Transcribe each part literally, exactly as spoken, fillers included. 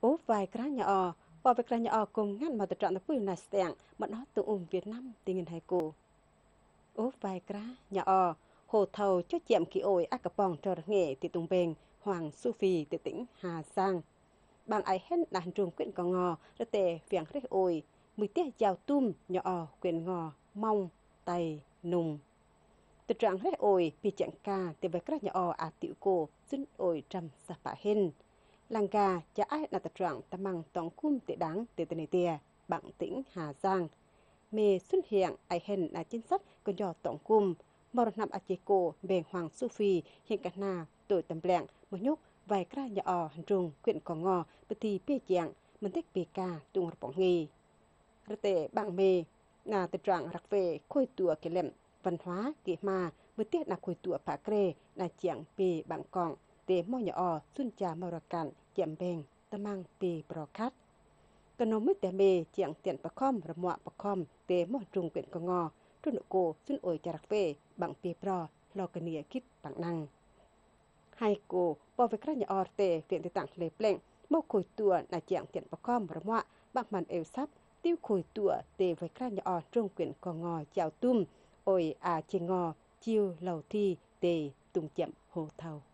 ố vài cái nhỏ và vài cái nhỏ cùng ngăn mà tự chọn tập quyền là sẹn mà nó tự ủng Việt Nam tình hình hay cụ ố vài cái nhỏ hồ thầu cho chạm kỳ ổi ác cặp bong trò nghệ từ tung bền Hoàng Su Phi từ tỉnh Hà Giang bằng ai hết là hành trung quyện cò ngò rồi tề viện rết ổi mùi tía chào tum nhỏ quyện ngò mong tay nùng tự trạng rết ổi bị chặn ca từ vài cái nhỏ à tiểu cổ xin ổi trầm sa bả hình làng gà cho ai là tập trạng ta mang tổng cung tệ đáng từ từ này tia bằng tỉnh Hà Giang mê xuất hiện ai hình là chính sách còn do tổng cung mà nằm ở chế cổ bề Hoàng Su Phi hiện cả na tuổi tầm lẹng một nhúc vài cái nhỏ hành trùng quyện cò ngò bất thì bê chạng mình thích bê ca tung hợp bóng nghề rồi tệ bằng mê là tập trạng rạc về khôi tùa cái lệm văn hóa kỹ mà mới tiết là khôi tùa phá kê là chạng bê bằng cọng để mò nhỏ xuân trà màu cạn chạm bền ta mang bì bò khát cần nó mới để mê chạng tiện bạc com rồi mọa bạc com để mò trùng quyện cò ngò trôn nội cổ xuân ổi trà rạc về bằng bì bò lo cái nia kít bằng năng hai cổ bỏ về các nhỏ tệ viện để tặng lệ pleng mò khôi tua là chạng tiện bạc com rồi mọa bằng màn eo sắp tiêu khôi tua để với các nhỏ trùng quyện cò ngò chào tum ổi à chê ngò chiêu lầu thi để tung chậm hồ thầu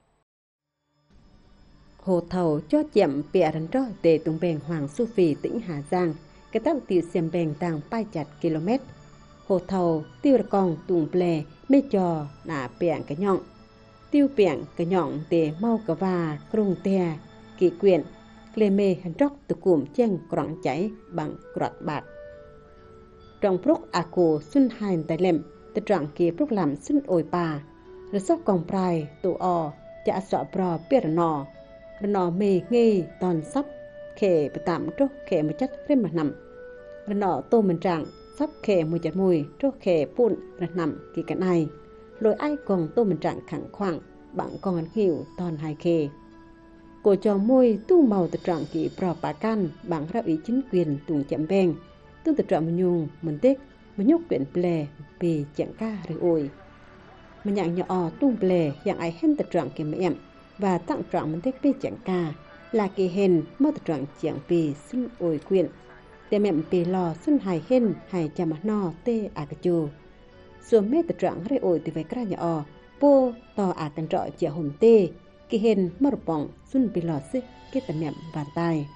hồ thầu cho chậm bịa rắn rõ để tung bền Hoàng Su Phi tỉnh Hà Giang cái tăng tiêu xem bền tàng pai chặt km hồ thầu tiêu con tung ple mê trò là bẹn cái nhọn tiêu bẹn cái nhọn để mau cả và krung te kỵ quyện lê mê hành tróc từ cụm chen cọng cháy bằng cọt bạc trong lúc à cổ xuân hành tại lem từ trạng kia lúc làm xuân ổi bà rồi sóc còng prai tổ o chả sọ pro bịa nọ rồi nọ mê nghi toàn sắp khề bị tạm trúc khề một chất thêm mà nằm rồi nọ tô mình trạng sắp khề mùi chặt mùi trúc khề phun rồi nằm kỳ cái này rồi ai còn tô mình trạng khẳng khoảng bạn còn hiểu toàn hai khề cổ cho môi tu màu từ trạng kỳ pro bà can bằng ra ý chính quyền tùng chậm bèn tương tự trạng nhung mình tích mình nhúc quyển ple vì chẳng ca rồi ôi mình nhận nhỏ tung ple dạng ai hen từ trạng kỳ mẹ em và tặng trọng mình thích vì chẳng ca là kỳ hình mơ từ trạng chẳng vì xin ôi quyện để mẹ vì lò xin hài hình hài chà mặt no tê à cà chù xuống mê từ trạng rồi ôi từ về cái nhỏ bô to à cần trọ chả hồn tê kỳ hình mơ bỏng xin vì lò xích cái tầm mẹ và tai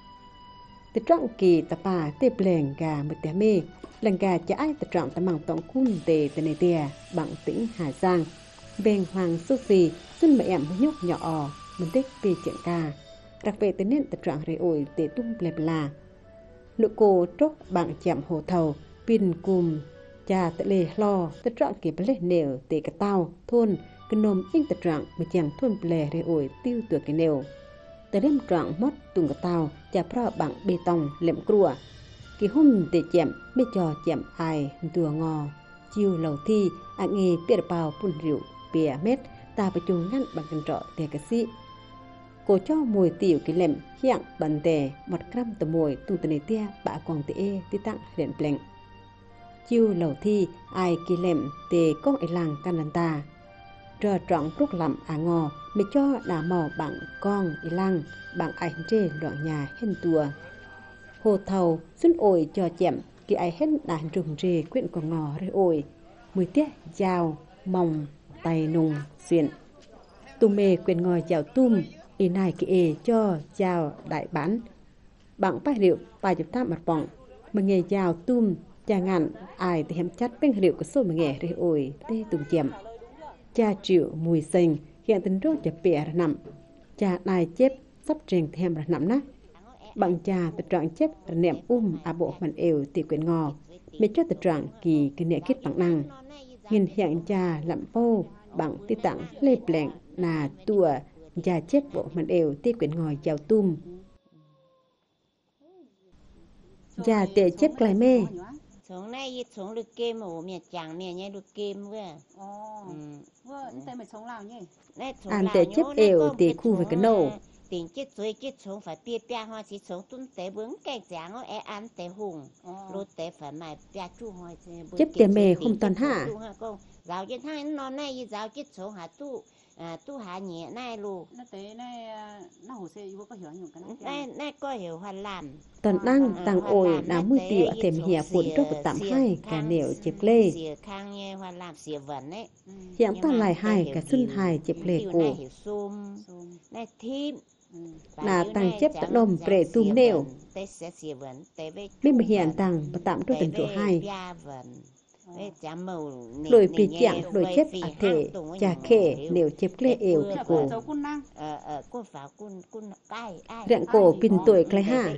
từ trạng kỳ tập bà tê pleng gà một té mê lần gà chả ai từ trạng tầm bằng tổng cung tê từ này tê bằng tỉnh Hà Giang bên Hoàng Su Phi xuân mẹ em nhúc nhỏ mình thích về chuyện ca đặc biệt tới nên tập trạng rễ ổi để tung lẹp là nụ cô trúc bằng chạm hồ thầu pin cùm cha tự lê lo tập trạng kịp lê nèo để cả tao thôn cái nôm in tập trạng mà chàng thôn lè rễ ổi tiêu tuổi cái nèo tới đêm trạng mất tung cả tao cha pro bằng bê tông lệm cua cái hôm để chạm mê trò chạm ai tùa ngò chiêu lầu thi anh nghe biết bao phun rượu bìa mét ta phải chung ngăn bằng cần trọ tè cái sĩ cô cho mùi tiểu cái lem hiện bẩn tè mặt cam tờ mùi tu tờ này tia bạ quàng tê e tí tặng liền pleng chiêu lầu thi ai kỳ lem tè con ai làng can lần ta trò trọng rút làm à ngò mày cho đà mò bằng con ai làng bằng ai trê loạn nhà hen tùa hồ thầu xuân ổi cho chém kỳ ai hết đàn rừng rê quyện còn ngò rồi ổi mùi tiết dao mỏng tay nùng xuyên tùm mê quyền ngòi chào tum y này kì ê cho chào đại bán bằng bác rượu bài chụp tháp mặt bỏng mà nghề chào tum cha ngàn ai thì hem chắt bên rượu của số mà nghề rồi ổi tê tùm chèm cha triệu mùi xanh hiện tình rốt chả bịa ra nằm cha đài chép sắp trình thêm ra nằm nát bằng cha tự trạng chép ra nệm um à bộ phần eo thì quyền ngò mê cho tự trạng kỳ cái nệ kết bằng năng nhìn hiện cha lặm vô bằng tí tặng lê plẹn là tùa cha chép bộ phần eo tí quyền ngòi chào tum cha tệ chép lại mê sống này sống được kem ở mẹ chẳng mẹ nhé được kem cơ ồ vâng tên mày sống lào nhỉ an tệ chép eo thì khu về cái nổ tiền chết rồi chết sống phải bia bia hoa chỉ sống tuân tế vướng cái dáng ó e ăn tế hùng lô tế phải mày bia chu hoa chép tiền mê không toàn hạ giáo chết hai nó này giáo chết sống hả tu à tu hạ nhẹ này luôn nó tế này nó hồ sơ vô có hiểu nhung cái này này có hiểu hoàn làm tần năng tăng ổi đã mùi tiểu thềm hìa cuốn trốt của tạm hai cả nẻo chếp lê xìa khang nghe hoàn làm xìa vẩn ấy hiện ta lại hai cả xuân hai chếp lê cổ này thím là tăng chếp tận nôm bể tùm nèo bên mà hiện tăng và tạm trốt tần chỗ hai đổi bị chẳng đổi chếp à thể chà khệ nẻo chếp lê eo thì cổ rạng cổ pin tuổi clay ha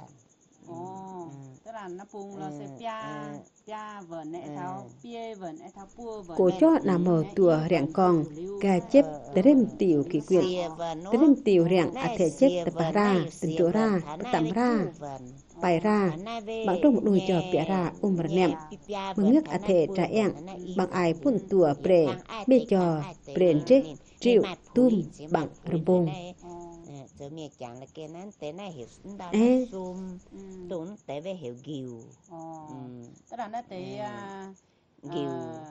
cổ cho là mờ tùa rạng còn gà chếp tới đêm tiểu kỳ quyệt tới đêm tiểu rạng à thể chếp tập bà ra tần chỗ ra tạm ra bài ra bằng trong một đôi trò bịa ra ôm vật nệm mà ngước à thể trả ẹn bằng ai phun tùa bể mê trò bể trích triệu tùm bằng rầm bông giờ mẹ chẳng là cáiนั้นแต่น่าเห็นดาวซูมตุนแต่ไปเห็นกิว tức là nó tế กิว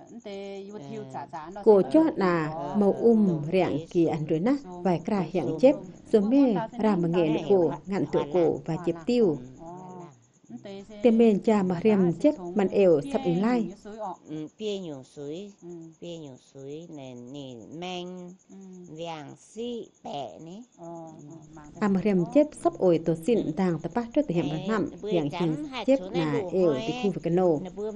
cổ cho là màu um rạng kỳ ăn rồi nát vài cà hiện chép rồi mê ra mà nghề nước cổ ngặn tuổi cổ và chép tiêu tiêm men cha mà riêng chếtมันเอวsắp in lai bia nhung suối bia nhung suối này nè men vàng xi bẹ nè à mà riêng chết sắp ổi tổ xin tàng tập bát trước từ hiện bản năm dạng chừng chết là eo thì khu vực cano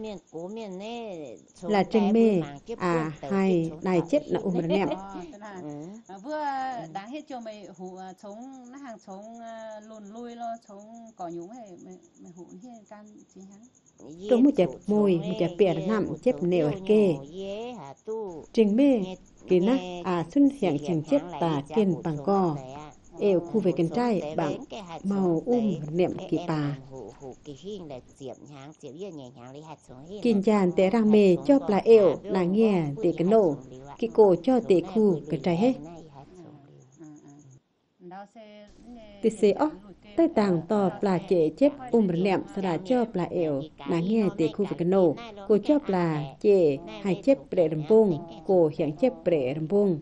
là trên mê à hai này chết là ôm rần nệm vừa đáng hết cho mày hủ chống nó hàng chống lùn lui lo chống cỏ nhúng hay mày hủ hết can chính hắn tôi muốn chẹp môi muốn chẹp bẹt nằm chép nẻo kê trình mê kỳ na à xuân hiện chừng chép tà kiên bằng co eo khu về cần trai bằng màu um niệm kỳ bà kinh tràn té răng mê cho là eo là nghe để cái nổ kỳ cổ cho tệ khu cần trai hết tê xê óc tay tàng to là chế chép um niệm sau đó cho là eo là nghe để khu về cái nổ cô cho là chế hay chép bể rầm bông cô hiện chép bể rầm bông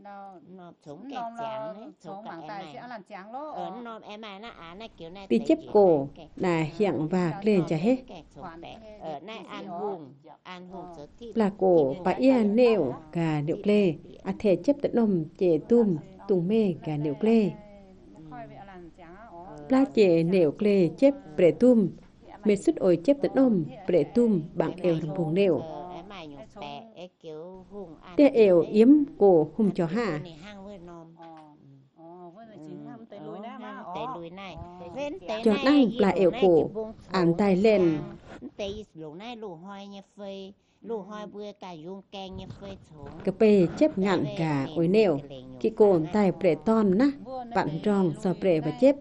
bị chép cổ là hiện và lên trả hết là cổ và yên nêu cả điệu lê à thể chép tận nôm chè tum tung mê cả điệu lê là chè nêu lê chép bể tum mê xuất ôi chép tận nôm bể tum bằng eo rừng vùng nêu tê eo yếm cổ hùng cho hạ cho năng là eo cổ ám tay lên cái bê chép ngặn cả ôi nèo cái cồn tay bể ton ná bạn rong so bể và chép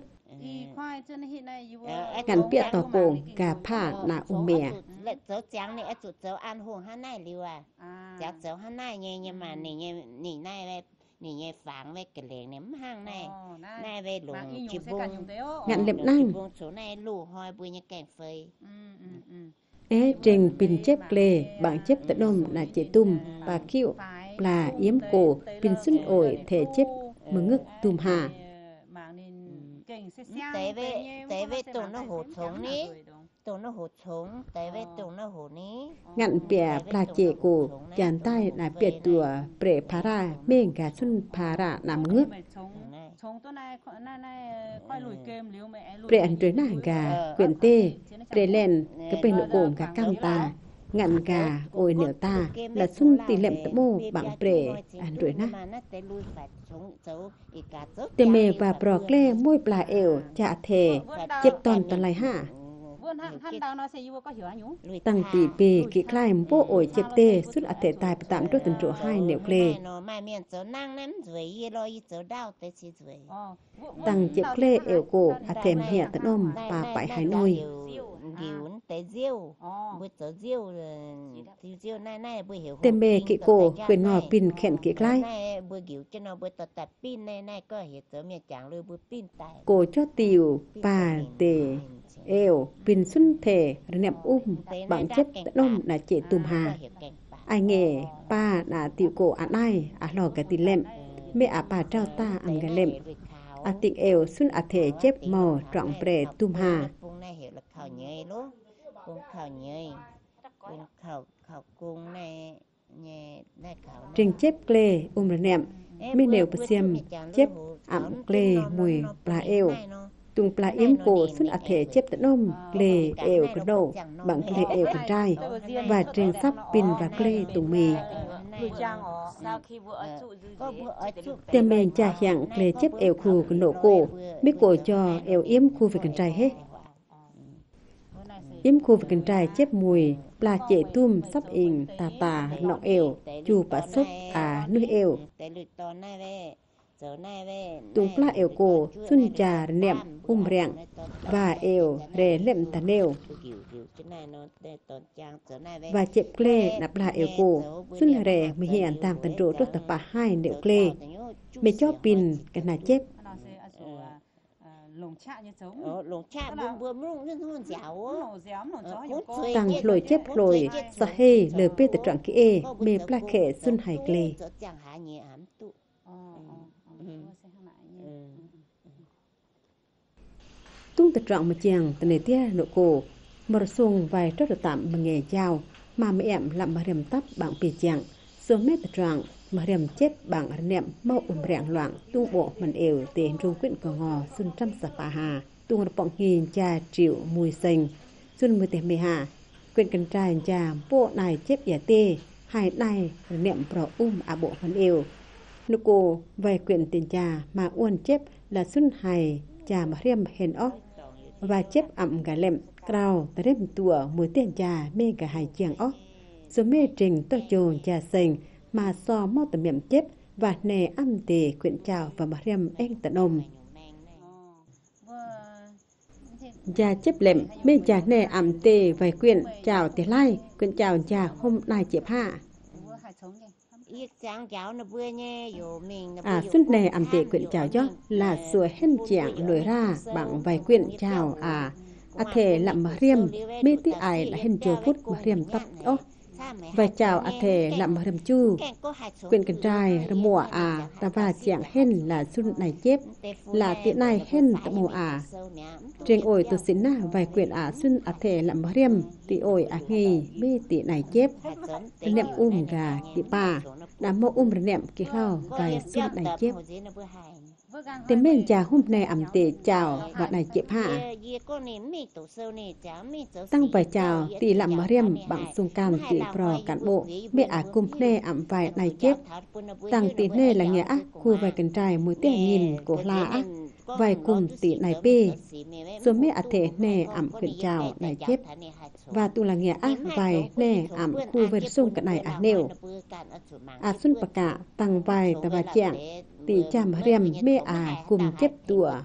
ngặn bịa tỏ cổ cả phả là ung mẹ cháu trắng này chú cháu ăn hùng hắn này liu à cháu cháu hắn này nghe nhưng mà nỉ nghe nỉ này nỉ nghe phẳng với cái lèng ném hang này này về lùng chim bông ngặn lệm năng số này lù hoi bùi như kèn phơi é trình pin chép lê bằng chép tận nôm là chế tum và kiệu là yếm cổ pin xuân ổi thể chép mừng ngực tùm hà tế về tế về tụi nó hổ trống ní tụi nó hổ trống tế về tụi nó hổ ní ngặn bẻ là chế cổ chàn tay là bẻ tùa bể phá ra bên cả xuân phá ra nằm ngước bể ăn trới nàng gà quyển tê bể lên cái bên nội cổ gà cam ta ngặn gà ôi nẻo ta là xuân tỷ lệm tấm mô bằng bể ăn trới na tê mê và bọc lê môi bà eo chạ thề chếp toàn toàn lại hả tăng tỷ bì kỹ khai vô ổi chếp tê xuất ở thể tài tạm đốt tần chỗ hai nẻo lê tăng chếp lê eo cổ ở thềm hẹ tận ôm bà bãi hải nôi tê mê kỹ cổ quyền ngò pin khẹn kỹ khai cổ cho tiều bà tề eo pin xuân thể nệm um bằng chép tận ôm là chế tùm hà ai nghe pa đã tiểu cổ ăn ai à lò cái tì lem mẹ à bà trao ta ăn cái lem à tịnh eo xuân à thể chép mò trọng bể tum hà cung này hiểu là khảo nhơi lúc cung khảo nhơi cung khảo khảo cung này nhẹ này khảo trình chép klê um rè nẹm mi nèo bờ xiêm chép ẩm klê mùi pla eo tung pla yếm cổ xuân à thể chép tận ôm klê eo cái đầu bằng klê eo con trai và trình sắp pin và klê tùng mì tiêm men cha hiện klê chép eo khu cái nổ cổ biết cổ cho eo yếm khu về con trai hết yếm khu về con trai chép mùi pla chệ tum sắp in tà tà nọ eo chu bả sốt à nuôi eo tung pla eo cổ xuân trà nệm um rèn và eo rè lem tà neo và chẹp klê nạp pla eo cổ xuân rè mi hiện tàng tần trụ cho tập bà hai nẻo klê mẹ cho pin cái nào chép tăng lồi chép lồi sa hê lờ pê tự trạng kia mẹ pla khệ xuân hải klê tung tự trạng mà chàng từ này tia nụ cổ mở xuồng vài trót được tạm bằng nghề chào mà mẹ em làm mà rèm tắp bằng bì chàng xuống mét tự trạng mà rèm chết bằng nệm mau ủng rạng loạn tung bộ mình ều tiền trung quyện cò ngò xuân trăm sà bà hà tung bọng hiền cha triệu mùi xanh xuân mười tiền mười hà quyện cần trai cha bộ này chép giả tê hai này nệm pro um à bộ mình ều nụ cổ vài quyện tiền cha mà uôn chép là xuân hài cha mà rèm hèn óc và chép ẩm cả lem cao ta đêm tùa mùi tiền trà mê cả hai chiang óc số mê trình to trồn trà sành mà so mau tầm miệng chép và nề âm tề quyện chào và mà rem anh tận ông trà chép lem mê trà nề ẩm tề vài quyện chào tề lai quyện chào trà hôm nay chép hạ à xuân này ẩm tệ quyện chào cho là sửa hen chàng lồi ra bằng vài quyện chào à à thể làm mà riêng mê tí ai là hen chiều phút mà riêng tập ốc vài chào à thể làm mà riêng chu quyện cần trai ra mùa à ta và chàng hen là xuân này chép là tiện này hen ta mùa à trên ổi tôi xin na vài quyện à xuân à thể làm mà riêng tí ổi à nghi mê tí này chép nệm um gà tí bà đã mô um nệm kì lao vài xuân này chép tên bên trà hôm nay ẩm tệ chào và này chép hạ tăng vài chào tỷ làm mà riêng bằng sung can tỷ pro cán bộ mẹ à cùng nê ẩm vài này chép tăng tỷ nê là nghĩa khu vài cần trai mùi tiền nhìn của là vài cùng tỷ này p số mẹ à thể nê ẩm quyện chào này chép và tu là nghĩa ác vài nè ẩm khu vườn sung cái này à nêu à xuân bạc cả tăng vài ta và chàng tỷ chàm rèm mê à cùng chép tùa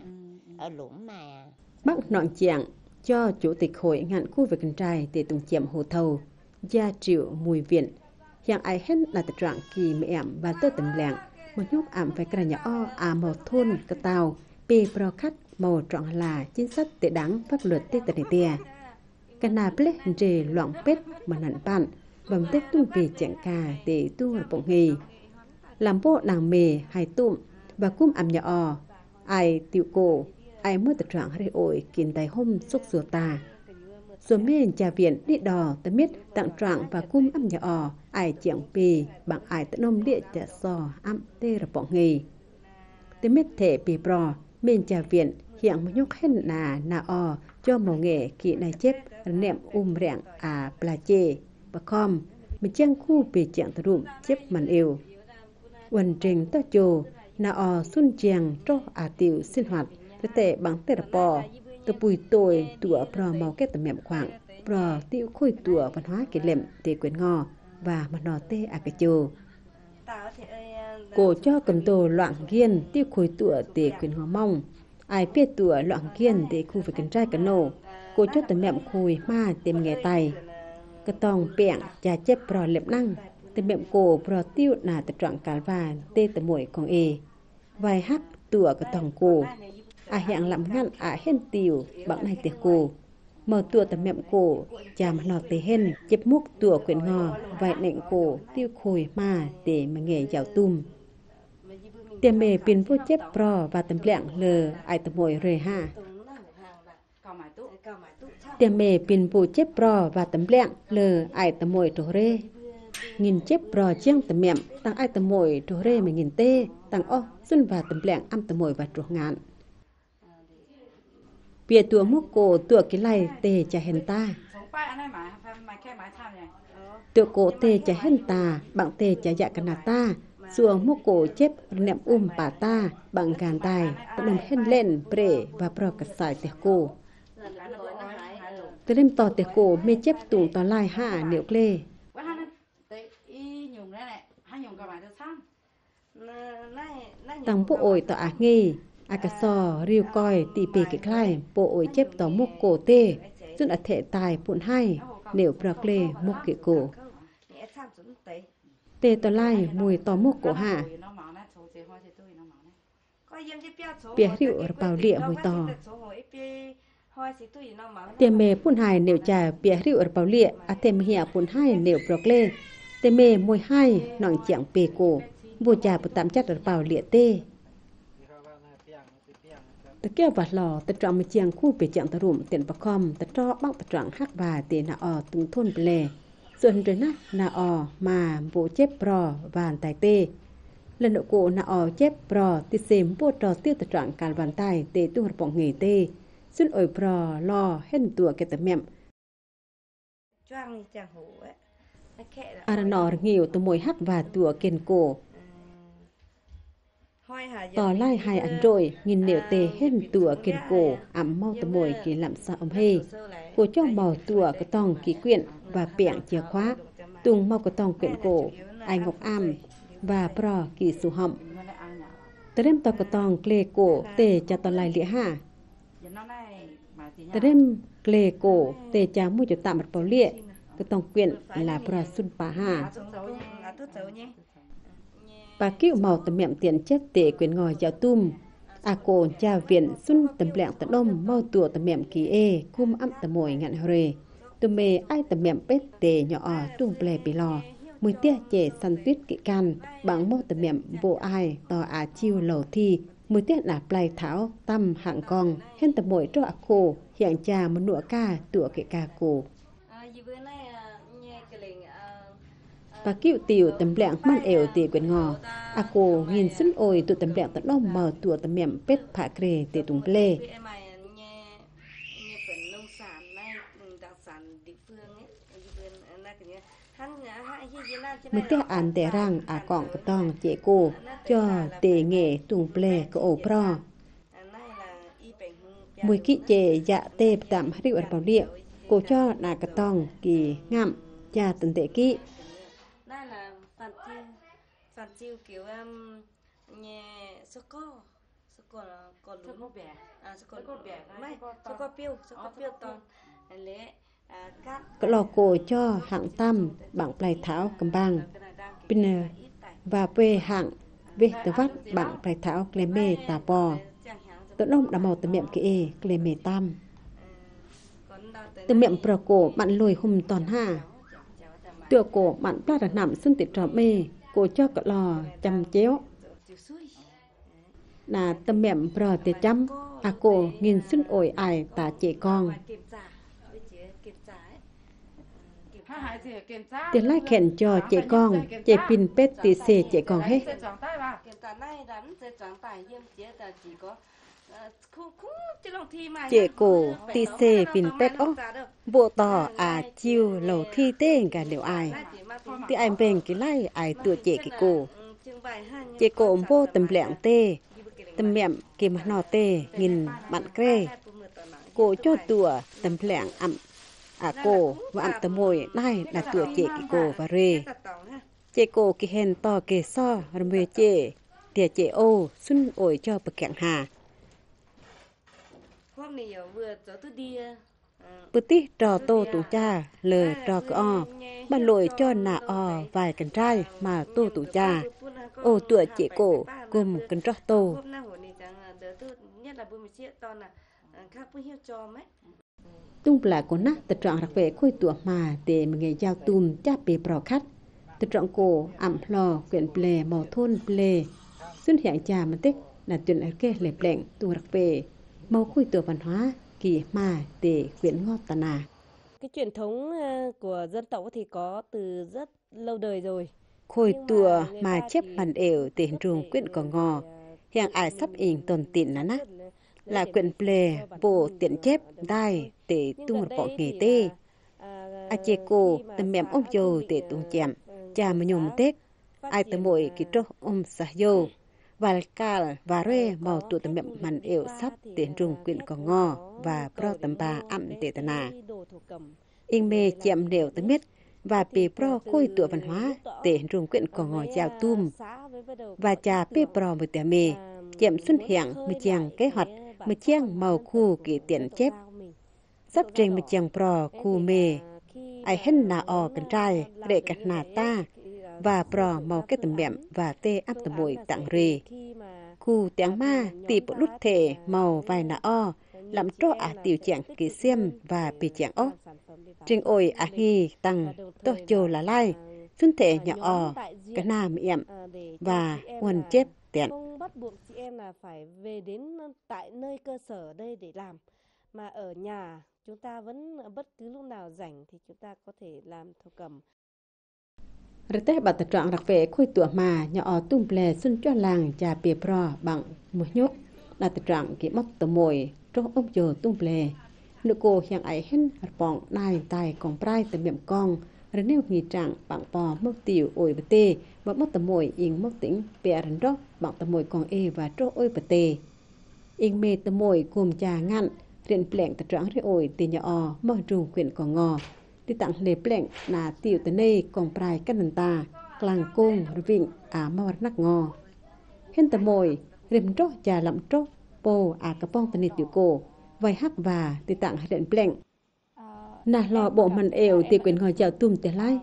bắc nọn chàng cho chủ tịch hội ngạn khu vực cần trai để tùng chiếm hồ thầu gia triệu mùi viện hiện ai hết là tự trạng kỳ mẹ ẩm và tôi tầm lạng một nhúc ẩm phải cái nhà o à màu thôn cái tàu p pro khát màu trọn là chính sách tệ đáng pháp luật tê tệ tê cái nào ple dề loạn pet mà nặn bạn bằng tết tung về chẳng cà để tu bộng nghề làm bộ nàng mề hay tụm và cung ẩm nhà o ai tiểu cổ ai mới tập trạng hay ổi kiến tài hôm xúc sửa ta số men trà viện đi đò ta biết tặng trạng và cung ẩm nhà o ai chẳng pì bằng ai tận nôm địa trả sò ẩm tê là bộng nghề ta biết thể pì pro men trà viện hiện một nhóc hen là na o cho màu nghề kỹ này chép nệm um rạng à pla chê và com mình trang khu bị trạng tự rụm chép màn yêu quần trình to chồ na o xuân chiang cho à tiểu sinh hoạt thế tệ bằng tê đập bò từ bùi tồi tủa pro màu kết tầm mẹm khoảng pro tiêu khôi tủa văn hóa kỷ lệm tê quyển ngò và mặt nò tê à cái chồ cổ cho cầm tổ loạn kiên tiêu khôi tủa tê quyển ngò mong ai biết tủa loạn kiên để khu vực cần trai cần nổ cô cho tầm mẹm khôi ma tìm nghề tài cái tòng bẹng trà chép pro lệm năng tầm mẹm cổ pro tiêu là tập trạng cả và tê tầm mũi con e vài hắc tủa cái tòng cổ à hiện làm ngăn à hen tiêu bằng này tiệt cổ mở tua tầm mẹm cổ chà mà nọ tê hên chếp múc tua quyển ngò vài nệnh cổ tiêu khôi mà để mà nghề dạo tùm tiềm mề pin vô chếp pro và tầm lẹng lờ ai tầm mồi rời ha tiềm mề pin vô chếp pro và tầm lẹng lờ ai tầm mồi trổ rê nghìn chếp pro chiang tầm mẹm tăng ai tầm mồi trổ rê mà nghìn tê tăng o xuân và tầm lẹng âm tầm mồi và trổ ngạn bìa tua múc cổ tua cái lai tê chả hèn ta tua cổ tê chả hèn ta bằng tê chả dạ cana ta xua múc cổ chép nệm um bà ta bằng gàn tài nằm hên lên bể và pro cả sải tê cổ tê đêm tò tê cổ mê chép tùng tò lai hạ niệu lê tăng bộ ổi tò ác nghi a cà sò riu coi tì pì cái khai bộ ổi chép tò múc cổ tê dân ở thể tài bụn hai nếu bạc lê múc cái cổ tê tò lai mùi tò múc cổ hạ bìa rượu bảo lịa mùi tò tiềm mê bụn hai nếu trà bìa rượu bảo lịa a thêm hìa bụn hai nếu bạc lê tê mê mùi hai nòng chẳng bề cổ vô trà bụt tạm chất ở bảo lịa têตะเกียบวัดหล่อตะจอมเจียงคู่ไปเจียงตะรุ่มเตียนประคอมตะจอบ้างตะจังฮักบาเตนาออตึงทุ่นเปลส่วนเรนักนาออมาโบเจ็บปรอวานไตเต้เลนโกนาออเจ็บปรอติเซมโบตรอเตี้ยตะจังการวันไตเตตุ้งระปองเงเต้ซึ่งอ่อยปรอลอเห็นตัวแกตะแม่มอารนอร์งิวตะมวยฮักบาตัวเกนโกต่อไล่haiอันโดยnghìn niệu tê hên tùa kiên cổ ẩm mau tầm mồi kỳ làm sao ông hê cổ cho màu tùa cái tòng ký quyện và bẹng chìa khóa tung mau cái tòng quyện cổ ai ngọc am và pro kỳ sù họng tớ đêm tò cái tòng kle cổ tê cha tò lai lĩa hà tớ đêm kle cổ tê cha mua cho tạm mặt bảo lịa cái tòng quyện là pro sun pa hà bà kêu màu tầm mẹm tiền chất tệ quyền ngòi giáo tum a cô cha viện xuân tầm lẹng tầm đông mau tùa tầm mẹm kỳ ê cung âm tầm mồi ngạn hề tụm mê ai tầm mẹm bết tệ nhỏ ở tung ple bì lò mùi tia chè săn tuyết kỵ can bằng mau tầm mẹm bộ ai tò à chiêu lầu thi mùi tia là play tháo tâm hạng con hen tầm mồi cho a cô hiện cha một nụa ca tụa kỵ ca cô bà kêu tiểu tầm lẹng mang eo tì quyền ngò a cô nhìn sân ôi tụ tầm lẹng tận đông mờ tụa tầm mẹm pết phạ kề tì tung lê mới té ăn té răng à cọng cái tòng chế cô cho tề nghề tung lê cái ổ pro mùi kỹ chế dạ tê tạm rượu ở bảo địa cô cho là cái tòng kỳ ngậm cha tận tệ kỹ phản chiêu kiểu um, nhà sô cô sô cô là còn sô cô bẻ à sô cô bẻไม่sô cô piêu sô cô piêu tòn lẽ cát cái lò cổ cho hạng tam bằng plei tháo cầm bang pin và pe hạng về tờ vắt bằng plei tháo kleme tà bò tận đông đã màu tờ miệng kia kleme tam tờ miệng pro cổ bạn lùi hùng toàn hà tựa cổ bạn pla đã nằm xuân tiệt trò mê cô cho cọ lò chăm chéo là tâm mẹm pro tiệt chăm à cô nghìn xuân ổi ai tả trẻ con tiền lái khen cho trẻ con trẻ pin pet tì xê trẻ con hết trẻ cổ tì xê pin pet ó bộ tỏ à chiêu lầu thi tên cả liệu ai thì ai bèn cái lai ai tựa trẻ cái cổ trẻ cổ vô tầm lẹng tê tầm mẹm kì mà nọ tê nghìn bạn kê cổ cho tùa tầm lẹng ẩm à cổ và ẩm tầm mồi này là tựa trẻ cái cổ và rê trẻ cổ kì hèn to kì so rồi mê trẻ tìa trẻ ô xuân ổi cho bậc kẹng hà bữa tí trò tô tủ cha lời trò cửa o bà lội cho nà o vài cần trai mà tô tủ cha ô tựa chị cổ cùng cần tro tô tung là của nát tự trọng đặc về khôi tủa mà để mà nghề giao tùm cha bề bò khách tự trọng cổ ẩm lò quyện ple màu thôn ple xuân hiện trà mà tích là chuyện ở kê lệp lệnh tung đặc về màu khôi tủa văn hóa kỳ mà để quyện ngọt tà nà. Cái truyền thống của dân tộc thì có từ rất lâu đời rồi. Khôi tùa mà chép bàn ẻo để hình trùng quyện cỏ ngò hiện ai sắp in tồn tịn là nát là quyện ple bộ tiện chép đai để tung một bộ nghề tê a chê cô tầm mềm ôm dầu để tung chèm cha mà nhung tết ai tầm mồi kí trô ôm sa dầu và cal và rê màu tụ tầm mềm màn ẻo sắp để hình trùng quyện cỏ ngò và pro tầm ba ẩm để tà nà in mê chèm đều tầm biết và bề pro khôi tụa văn hóa để hình trùng quyện cỏ ngò dạo tùm và trà bề pro với tè mê chèm xuân hiện mới chàng kế hoạch mới chàng màu khu kỷ tiện chép sắp trình mới chàng pro khu mê ai hên nà o cần trai để cả nà ta và pro màu kết tầm mẹm và tê áp tầm bụi tặng rì khu tiếng ma tì bộ lút thể màu vài nà o làm trô ả tiểu chàng kỷ xiêm và bì chàng ốc trình ôi ả nghi tăng tô chô là lai xuân thể nhỏ o cả nà mẹm và nguồn chép tiện. Không bắt buộc chị em là phải về đến tại nơi cơ sở đây để làm, mà ở nhà chúng ta vẫn bất cứ lúc nào rảnh thì chúng ta có thể làm thổ cẩm. Rồi tế bà tập trạng đặc vệ khôi tủa mà nhỏ tung ple xuân cho làng trà bìa pro bằng một nhốt là tập trạng kỹ mốc tờ mồi trong ông dồ tung ple. Nữ cô hiện ấy hên hạt bỏng nai tài còn prai tờ miệng con rồi nếu nghỉ trạng bằng bò mốc tiểu ôi bà tê và mốc tờ mồi yên mốc tỉnh bè rắn đó bằng tờ mồi còn ê và trô ôi bà tê. Yên mê tờ mồi cùng trà ngặn riêng plẹn tập trạng rê ôi tê nhỏ o mơ rung quyện còn ngò. Đi tặng lề plẹn là tiểu tờ nê còn prai cắt nần ta clang côn rồi vịnh à mơ nắc ngò. Hên tờ mồi riêng trô trà lắm trô bồ à cà bông tờ nê tiểu cổ vài hắc và đi tặng riêng plẹn. Nà lò bộ màn eo thì quyền ngồi chào tùm tè lai.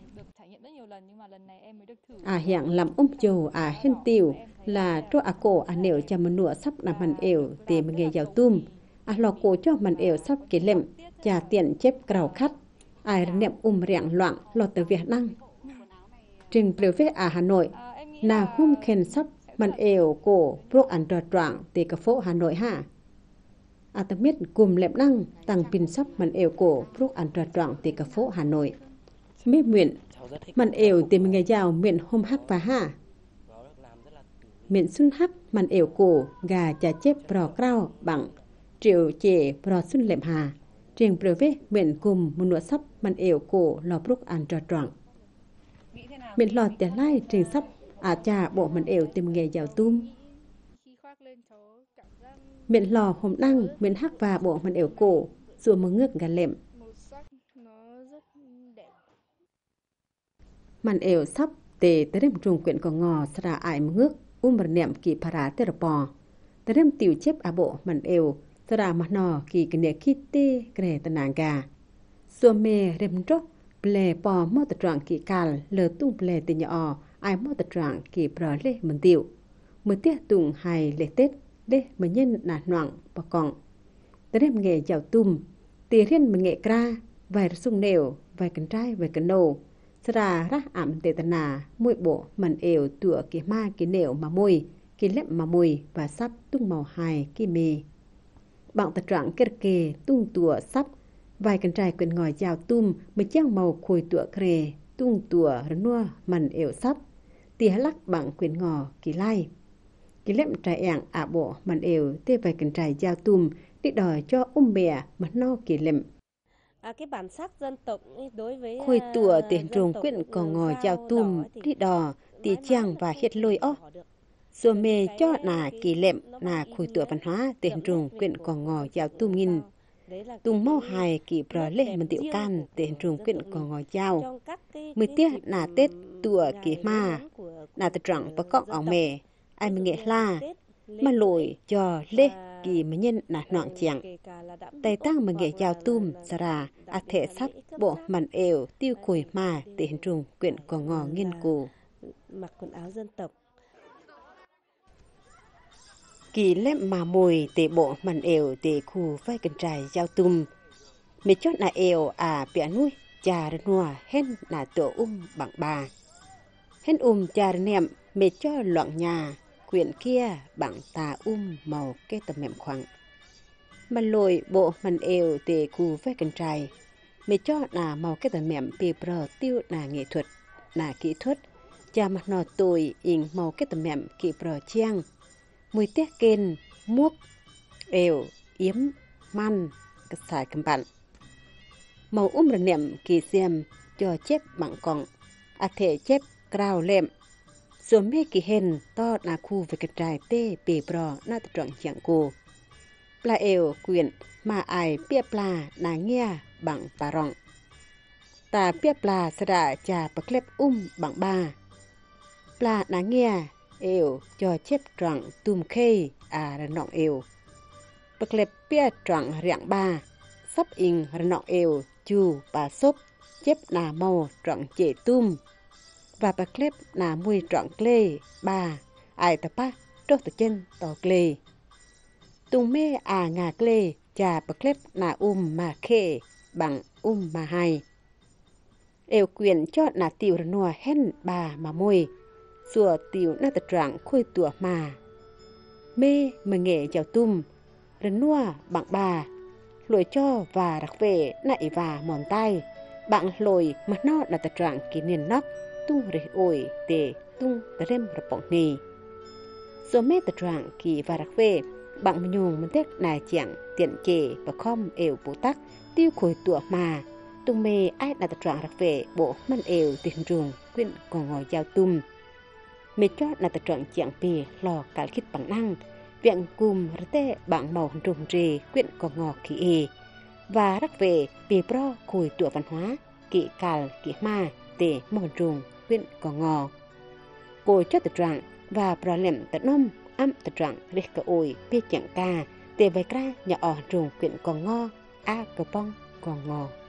À hiện làm ôm chầu à hên tiểu là trô à cổ à nẻo chà màn nụa sắp làm màn eo thì mà nghe chào tùm. À lò cổ cho màn eo sắp kể lệm chà tiện chép cào khắt. Ai niệm um rạng loạn lọt từ Việt Nam. Trình biểu viết à Hà Nội là hôm khen sắp màn eo cổ bốc ảnh trò troạng từ cả phố Hà Nội ha. À ta biết cùng lệm năng tăng pin sắp màn eo cổ bốc ảnh trò troạng từ cả phố Hà Nội. Mê nguyện màn eo thì mình nghe giàu miệng hôm hắc và ha. Miệng xuân hắc màn eo cổ gà chà chép bò cao bằng triệu chè bò xuân lệm hà. Trình biểu viết miệng cùng một nửa sắp màn eo cổ lò bốc ảnh trò troạng. Miệng lọt tiền lai trình sắp à trà bộ màn eo thì mình nghe giàu tùm. Miệng lò hôm đăng, miệng hắc và bộ màn eo cổ, dù mà ngước gà lệm. Màn eo sắp tề tới đêm trùng quyện có ngò xa ải mà ngước, um bật nệm kỳ phá rá tê rập bò. Tới đêm tiểu chép à bộ màn eo, xa ra mặt nò kỳ kì nè khi tê kè tà nàng gà. Xua mê rêm trốc, ple bò mô tà troạng kỳ càl, lờ tung ple tê nhỏ ai mô tà troạng kỳ bò lê mần tiểu. Mới tiết tùng hài lễ Tết. Đê mà nhân nà noạng bà con. Tới đêm nghệ dạo tùm, tì riêng mà nghệ kra, vài sung nèo, vài cân trai, vài cân nô. Sẽ ra rác ảm tê tà nà, mùi bộ màn eo tựa kì ma kì nèo mà mùi, kì lép mà mùi và sắp tung màu hài kì mì. Bạn tà trạng kết kê tung tùa sắp, vài cân trai quyền ngòi dạo tùm mới chang màu khôi tùa kre, tung tùa rắn nua màn eo sắp, tì há lắc bằng quyền ngò kì lai. Cái lệm trái ẻng ả bộ màn eo tê vài cân trái giao tùm đi đòi cho ôm bè mà no kỳ lệm. À, cái bản sắc dân tộc đối với khôi tùa tiền trùng quyện còn ngồi giao tùm đi đò tì chàng và hiệt lôi ó. Rồi mê cho nà kỳ lệm nà khôi tùa văn hóa tiền trùng quyện còn ngồi giao tùm nghìn. Tùng mau hài kỳ bò lê mình tiểu can tiền trùng quyện còn ngồi giao. Mới tiết nà Tết tùa kỳ ma nà tà trọng và cọng ảo mề. Ai mình nghệ la mà lội cho lê kỳ mà nhân nà noạng chàng. Tay tăng mà nghệ giao tùm xa ra à thể sắp bộ màn eo tiêu khôi mà để hình trùng quyện có ngò nghiên cù. Mặc quần áo dân tộc. Kỳ lệm mà mùi để bộ màn eo để khu vai cần trải giao tùm. mẹ chót là eo à bịa nuôi cha ra nua hen là tổ um bằng bà hen um cha niệm mẹ cho loạn nhà quyện kia bằng tà um màu cái tầm mềm khoáng mà lội bộ mình eo để cù với cần trai mẹ cho là màu cái tầm mềm bì bờ tiêu là nghệ thuật là kỹ thuật cha mặt nọ tồi in màu cái tầm mềm kỹ bờ chiang mùi tiếc kên muốc eo yếm man cái xài cầm bạn màu um rần niệm kỳ xem cho chép bằng còng à thể chép cao lệm rồi mê kỳ hên to là khu về cái trài tê bì bò na tự trọng chẳng cô pla eo quyện mà ai bia pla là nghe bằng bà rong ta bia pla sẽ đã trà bậc lép um bằng ba pla là nghe eo cho chép trọng tùm khê à rần nọng eo bậc lép bia trọng rạng ba sắp in rần nọng eo chu bà xốp chép là màu trọng chế tum và bà clip là mùi trọng klê ba ai tập ba đốt từ chân tỏ klê tung mê à ngà klê chà bà clip là um mà khê bằng um mà hai eo quyền cho là tiểu nùa hen bà mà mùi xùa tiểu na tật trạng khôi tùa mà mê mà nghệ chào tum rần nùa bằng bà lội cho và đặc về nại và mòn tay bạn lội mà nó là tật trạng kỷ niên nóc tung rỉ ổi để tung tờ rem rập bỏng nì số mê tật trạng kỷ và đặc về bạn mình nhung mình tết nài chẳng tiện chê và khom eo bố tắc tiêu khối tủa mà tung mê ai là tật trạng đặc về bộ măn eo tiền rùng quyện còn ngồi giao tum mê chót là tật trạng chẳng bì lò cả khít bằng năng viện cùm rơ tê bảng màu rùng rì quyện còn ngò kỷ ê và rắc về bì bro khối tủa văn hóa kỷ càl kỷ ma để mòn rùng quyện còn ngò cô cho tật trạng và bro lệm tật nôm âm tật trạng rê cả ôi bê chẳng ca để vài ra nhỏ ỏ rùng quyện còn ngò a cờ bong còn ngò